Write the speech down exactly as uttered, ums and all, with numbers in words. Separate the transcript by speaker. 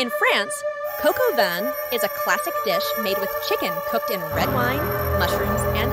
Speaker 1: In France, coq au vin is a classic dish made with chicken cooked in red wine, mushrooms, and